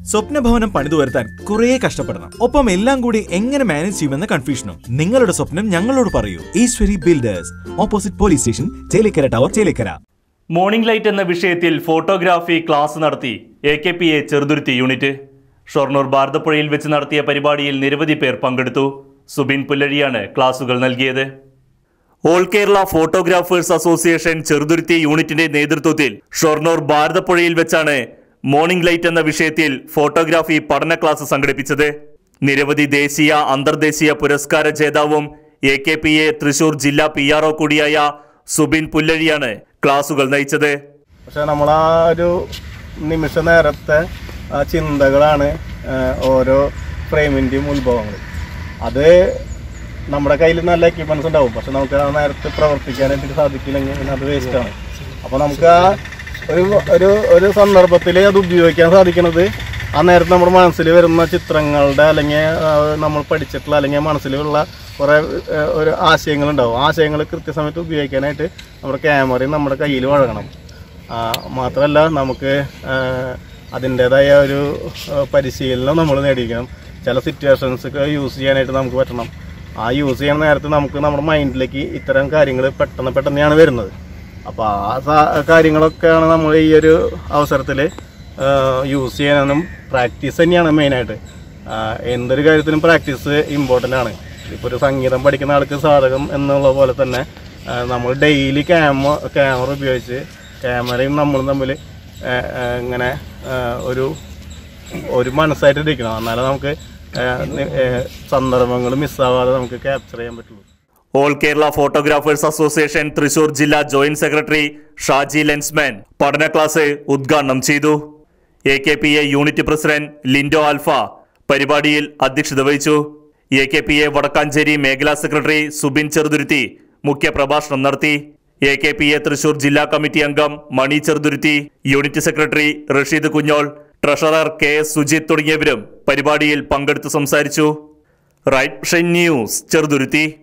സ്വപ്നഭവനം പണിതു വരുത്താൻ കുറേ കഷ്ടപ്പെടണം. ഒപ്പം എല്ലാം കൂടി എങ്ങനെ മാനേജ് ചെയ്യുമെന്ന കൺഫ്യൂഷനും. നിങ്ങളുടെ സ്വപ്നം ഞങ്ങളോട് പറയൂ. Eshwari builders, opposite police station, Chelakkara tower, Chelakkara. Morning light എന്ന വിഷയത്തിൽ ഫോട്ടോഗ്രാഫി ക്ലാസ് നടത്തി AKPA ചെറുതുരുത്തി യൂണിറ്റ്. ഷൊർണൂർ ഭാരതപ്പുഴയിൽ വെച്ച് നടത്തിയ പരിപാടിയിൽ നിരവധി പേർ പങ്കെടുത്തു. സുബിൻ പുല്ലഴിയാണ് ക്ലാസുകൾ നൽകിയത്. All Kerala photographers association Cheruthuruthy യൂണിറ്റിന്റെ നേതൃത്വത്തിൽ ഷൊർണൂർ ഭാരതപ്പുഴയിൽ വെച്ചാണ് മോർണിംഗ് ലൈറ്റ് എന്ന വിഷയത്തിൽ ഫോട്ടോഗ്രാഫി പഠന ക്ലാസ് സംഘടിപ്പിച്ചത്. നിരവധി ദേശീയ അന്തർദേശീയ പുരസ്കാര ജേതാവും AKPA തൃശൂർ ജില്ലാ PRO കൂടിയായ സുബിൻ പുല്ലഴിയാണ് ക്ലാസുകൾ നയിച്ചത്. പക്ഷെ നമ്മളാ ഒരു നിമിഷ നേരത്തെ ചിന്തകളാണ് ഓരോ ഫ്രെയിമിൻ്റെയും ഉത്ഭവങ്ങൾ. അത് നമ്മുടെ കയ്യിൽ നല്ല എക്യുപ്മെൻറ്റ്സ് ഉണ്ടാവും, പക്ഷെ നമുക്ക് ആ നേരത്തെ പ്രവർത്തിക്കാനായിട്ട് സാധിക്കില്ലെങ്കിൽ പിന്നെ അത് വേസ്റ്റാണ്. അപ്പോൾ നമുക്ക് ആ ഒരു സന്ദർഭത്തിൽ അത് ഉപയോഗിക്കാൻ സാധിക്കുന്നത് ആ നേരത്തെ നമ്മുടെ മനസ്സിൽ വരുന്ന ചിത്രങ്ങളുടെ അല്ലെങ്കിൽ നമ്മൾ പഠിച്ചിട്ടുള്ള അല്ലെങ്കിൽ മനസ്സിലുള്ള കുറേ ഒരു ആശയങ്ങളുണ്ടാവും. ആശയങ്ങൾ കൃത്യസമയത്ത് ഉപയോഗിക്കാനായിട്ട് നമ്മുടെ ക്യാമറയും നമ്മുടെ കയ്യിൽ വഴങ്ങണം. മാത്രമല്ല നമുക്ക് അതിൻ്റേതായ ഒരു പരിശീലനം നമ്മൾ നേടിയിരിക്കണം. ചില സിറ്റുവേഷൻസൊക്കെ യൂസ് ചെയ്യാനായിട്ട് നമുക്ക് പറ്റണം. ആ യൂസ് ചെയ്യുന്ന നേരത്തെ നമുക്ക് നമ്മുടെ മൈൻഡിലേക്ക് ഇത്തരം കാര്യങ്ങൾ പെട്ടെന്നാണ് വരുന്നത്. അപ്പോൾ ആ കാര്യങ്ങളൊക്കെയാണ് നമ്മൾ ഈ ഒരു അവസരത്തിൽ യൂസ് ചെയ്യാനും പ്രാക്ടീസ് തന്നെയാണ് മെയിനായിട്ട്. എന്തൊരു കാര്യത്തിനും പ്രാക്ടീസ് ഇമ്പോർട്ടൻ്റ് ആണ്. ഇപ്പോൾ ഒരു സംഗീതം പഠിക്കുന്ന ആൾക്ക് സാധകം എന്നുള്ള പോലെ തന്നെ നമ്മൾ ഡെയിലി ക്യാമറ ഉപയോഗിച്ച് ക്യാമറയും നമ്മളും തമ്മിൽ ഇങ്ങനെ ഒരു മനസ്സായിട്ട് ഇരിക്കണം. എന്നാലേ നമുക്ക് സന്ദർഭങ്ങൾ മിസ്സാവാതെ നമുക്ക് ക്യാപ്ചർ ചെയ്യാൻ പറ്റുള്ളൂ. All Kerala photographers association Thrissur ജില്ലാ ജോയിന്റ് സെക്രട്ടറി ഷാജി ലെൻസ്മാൻ പഠന ക്ലാസ് ഉദ്ഘാടനം ചെയ്തു. AKPA unit president Lindo Alpha പരിപാടിയിൽ അധ്യക്ഷത വഹിച്ചു. AKPA വടക്കാഞ്ചേരി മേഖലാ സെക്രട്ടറി സുബിൻ ചെറുതുരുത്തി മുഖ്യ പ്രഭാഷണം നടത്തി. AKPA തൃശൂർ ജില്ലാ കമ്മിറ്റി അംഗം Mani Cheruthuruthy, unit secretary Rasheed Kunjol, treasurer KS Sujith തുടങ്ങിയവരും പരിപാടിയിൽ പങ്കെടുത്ത് സംസാരിച്ചു. Right news Cheruthuruthy.